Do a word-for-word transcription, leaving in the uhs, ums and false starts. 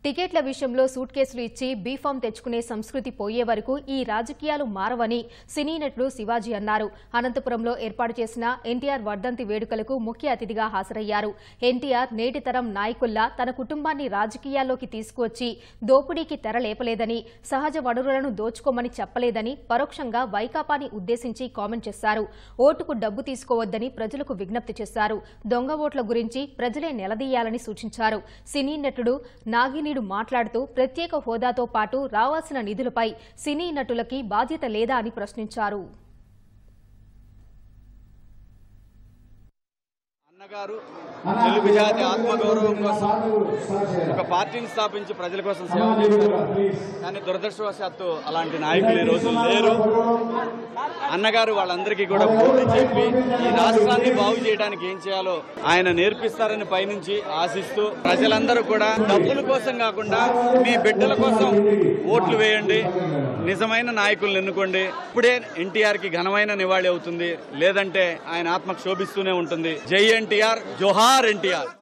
టికెట్ల విషయంలో సూట్ కేసులు ఇచ్చి బీఫామ్ తెచ్చుకునే సంస్కృతి పోయే వరకు ఈ రాజకీయాలు మారవని సినీ నటుడు శివాజీ అన్నారు. అనంతపురంలో ఏర్పాటు చేసిన ఎన్టీఆర్ వర్ధంతి వేడుకలకు ముఖ్య అతిథిగా హాజరయ్యారు. ఎన్టీఆర్ నేటి తరం నాయకుల్లా తన కుటుంబాన్ని రాజకీయాల్లోకి తీసుకువచ్చి దోపిడీకి తెరలేపలేదని, సహజ వనరులను దోచుకోమని చెప్పలేదని పరోక్షంగా వైకాపాని ఉద్దేశించి కామెంట్ చేశారు. ఓటుకు డబ్బు తీసుకోవద్దని ప్రజలకు విజ్ఞప్తి చేశారు. దొంగ ఓట్ల గురించి ప్రజలే నిలదీయాలని సూచించారు. సినీ నటుడు నాగిని మాట్లాడుతూ ప్రత్యేక హోదాతో పాటు రావాల్సిన నిధులపై సినీ నటులకి బాధ్యత లేదా అని ప్రశ్నించారు. అన్నగారు తెలుగు జాతి ఆత్మగౌరవం కోసం ఒక పార్టీని స్థాపించి ప్రజల కోసం సేవ చేశారు. కానీ దురదృష్టవశాత్తు అలాంటి నాయకులు ఈ రోజు లేరు. అన్నగారు వాళ్ళందరికీ కూడా బుద్ధి చెప్పి ఈ రాష్ట్రాన్ని బాగు చేయడానికి ఏం చేయాలో ఆయన నేర్పిస్తారని పైనుంచి ఆశిస్తూ ప్రజలందరూ కూడా డబ్బుల కోసం కాకుండా మీ బిడ్డల కోసం ఓట్లు వేయండి, నిజమైన నాయకులను ఎన్నుకోండి. ఇప్పుడే ఎన్టీఆర్ కి ఘనమైన నివాళి అవుతుంది, లేదంటే ఆయన ఆత్మకు శోభిస్తూనే ఉంటుంది. జై ఎన్టీఆర్, జోహార్ ఎన్టీఆర్.